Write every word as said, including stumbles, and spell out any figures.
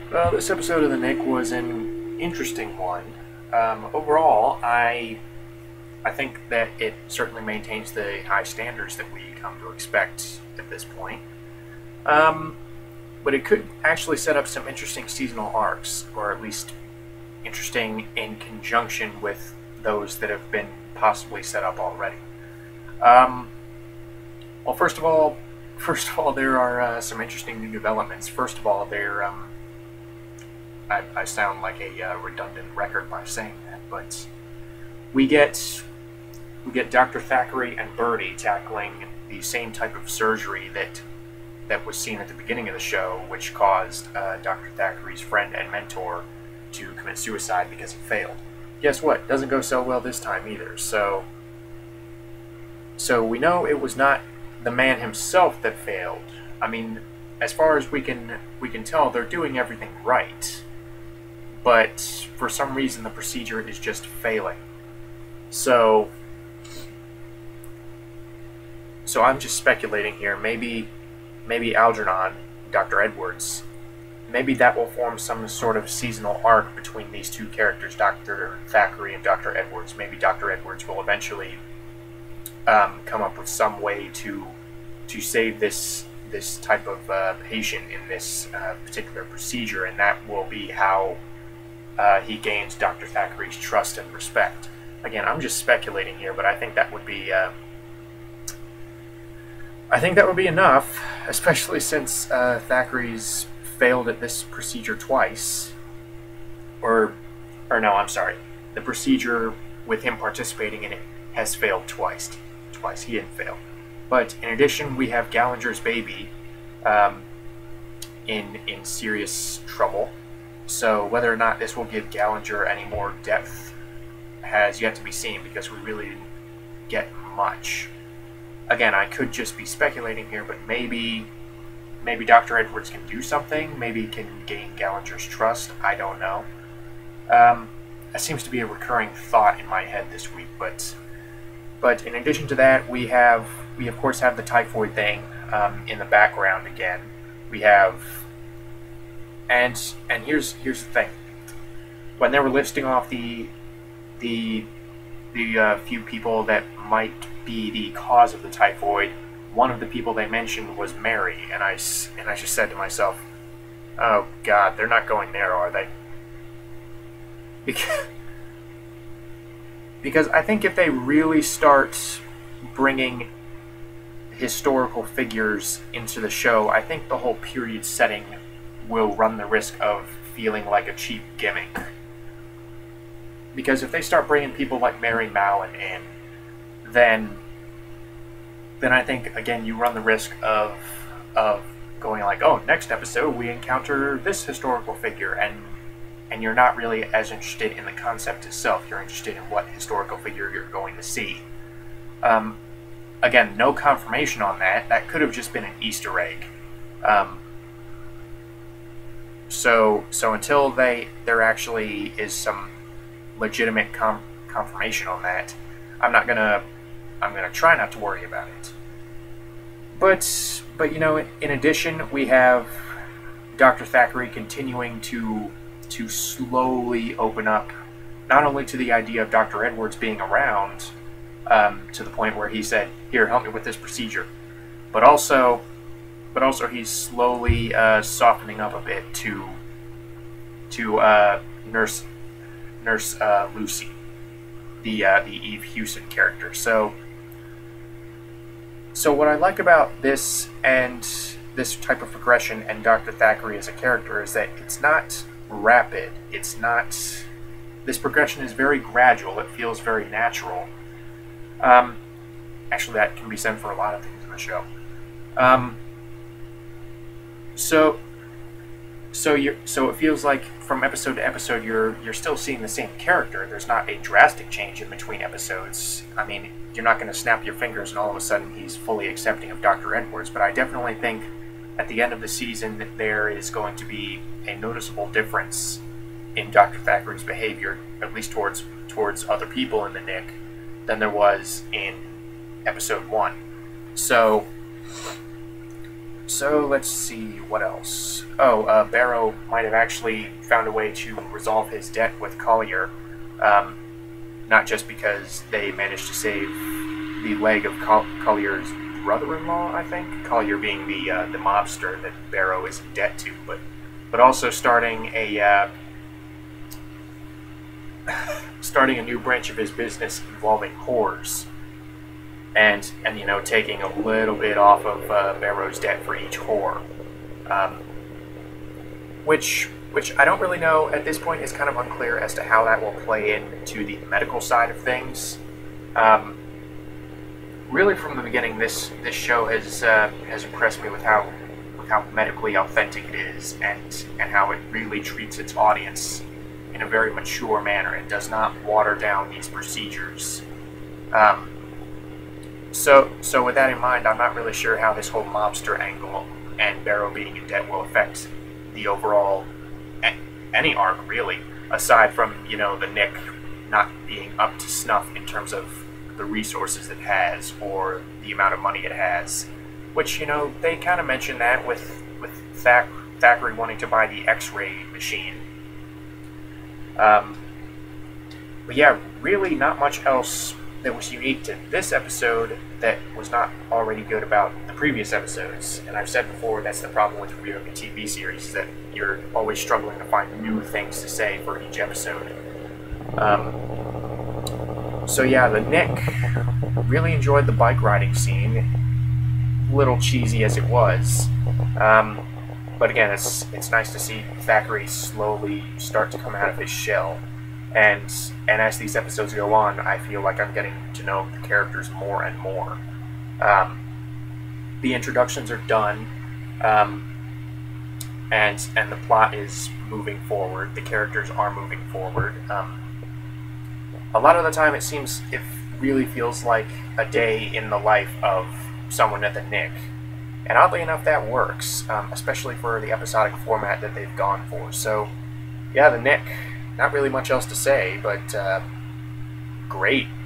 Well, this episode of the Knick was an interesting one. Um, overall, I I think that it certainly maintains the high standards that we come to expect at this point. Um, but it could actually set up some interesting seasonal arcs, or at least interesting in conjunction with those that have been possibly set up already. Um, well, first of all, first of all, there are uh, some interesting new developments. First of all, there. Um, I, I sound like a uh, redundant record by saying that, but we get we get Doctor Thackery and Birdie tackling the same type of surgery that that was seen at the beginning of the show, which caused uh, Doctor Thackery's friend and mentor to commit suicide because it failed. Guess what? Doesn't go so well this time either. So, so we know it was not the man himself that failed. I mean, as far as we can we can tell, they're doing everything right. But for some reason, the procedure is just failing. So, so I'm just speculating here. Maybe, maybe Algernon, Doctor Edwards, maybe that will form some sort of seasonal arc between these two characters, Doctor Thackery and Doctor Edwards. Maybe Doctor Edwards will eventually um, come up with some way to to save this this type of uh, patient in this uh, particular procedure, and that will be how Uh, he gains Doctor Thackeray's trust and respect. Again, I'm just speculating here, but I think that would be, uh, I think that would be enough, especially since uh, Thackeray's failed at this procedure twice, or, or no, I'm sorry, the procedure with him participating in it has failed twice. Twice he didn't fail. But in addition, we have Gallinger's baby um, in in serious trouble. So whether or not this will give Gallinger any more depth has yet to be seen, because we really didn't get much. Again, I could just be speculating here, but maybe maybe Doctor Edwards can do something. Maybe he can gain Gallinger's trust. I don't know. Um, that seems to be a recurring thought in my head this week. But but in addition to that, we have we of course have the typhoid thing um, in the background again. We have. And and here's here's the thing. When they were listing off the the the uh, few people that might be the cause of the typhoid, one of the people they mentioned was Mary, and I and I just said to myself, "Oh God, they're not going there, are they?" Because because I think if they really start bringing historical figures into the show, I think the whole period setting will run the risk of feeling like a cheap gimmick. Because if they start bringing people like Mary Mallon in, then then I think, again, you run the risk of of going like, oh, next episode we encounter this historical figure, and and you're not really as interested in the concept itself. You're interested in what historical figure you're going to see. Um, again, no confirmation on that. That could have just been an Easter egg. Um, So, so until they there actually is some legitimate com confirmation on that, I'm not gonna I'm gonna try not to worry about it. But but you know, in addition, we have Doctor Thackeray continuing to to slowly open up, not only to the idea of Doctor Edwards being around, um, to the point where he said, "Here, help me with this procedure," but also. But also, he's slowly uh, softening up a bit to to uh, Nurse Nurse uh, Lucy, the uh, the Eve Hewson character. So, so what I like about this and this type of progression and Doctor Thackeray as a character is that it's not rapid. It's not. This progression is very gradual. It feels very natural. Um, actually, that can be said for a lot of things in the show. Um, So, so you so it feels like from episode to episode you're you're still seeing the same character. There's not a drastic change in between episodes. I mean, you're not going to snap your fingers and all of a sudden he's fully accepting of Doctor Edwards. But I definitely think at the end of the season there is going to be a noticeable difference in Doctor Thackeray's behavior, at least towards towards other people in the Knick, than there was in episode one. So. So let's see what else. oh, uh, Barrow might have actually found a way to resolve his debt with Collier, um, not just because they managed to save the leg of Col- Collier's brother-in-law, I think, Collier being the uh, the mobster that Barrow is in debt to, but but also starting a uh, starting a new branch of his business involving whores, and and you know taking a little bit off of uh, Barrow's debt for each whore, um, which which I don't really know at this point. Is kind of unclear as to how that will play into the medical side of things. Um, really, from the beginning, this this show has uh, has impressed me with how with how medically authentic it is, and and how it really treats its audience in a very mature manner. It does not water down these procedures. Um, so, so with that in mind, I'm not really sure how this whole mobster angle and Barrow being in debt will affect the overall any arc, really, aside from, you know, the Knick not being up to snuff in terms of the resources it has or the amount of money it has. Which, you know, they kind of mentioned that with with Thack- Thackery wanting to buy the X-ray machine. Um, but yeah, really not much else that was unique to this episode that was not already good about the previous episodes. And I've said before, that's the problem with reviewing a T V series, is that you're always struggling to find new things to say for each episode. Um, so yeah, the Knick, really enjoyed the bike riding scene, little cheesy as it was. Um, But again, it's it's nice to see Thackery slowly start to come out of his shell, and and as these episodes go on, I feel like I'm getting to know the characters more and more. Um, the introductions are done, um, and and the plot is moving forward. The characters are moving forward. Um, a lot of the time, it seems it really feels like a day in the life of someone at the Knick. And oddly enough, that works, um, especially for the episodic format that they've gone for. So, yeah, the Knick, not really much else to say, but uh, great.